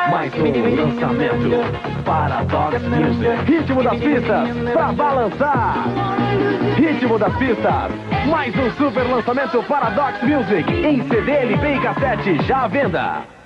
Mais um lançamento. Paradox Music. Ritmo das pistas pra balançar. Ritmo das pistas. Mais um super lançamento Paradox Music. Em CD, LP e cassete já à venda.